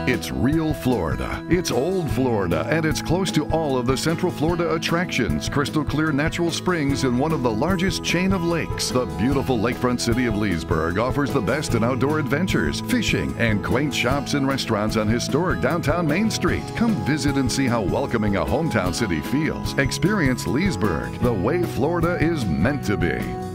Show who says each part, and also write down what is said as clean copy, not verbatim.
Speaker 1: It's real Florida. It's old Florida, and it's close to all of the Central Florida attractions, crystal clear natural springs, and one of the largest chain of lakes. The beautiful lakefront city of Leesburg offers the best in outdoor adventures, fishing, and quaint shops and restaurants on historic downtown Main Street. Come visit and see how welcoming a hometown city feels. Experience Leesburg the way Florida is meant to be.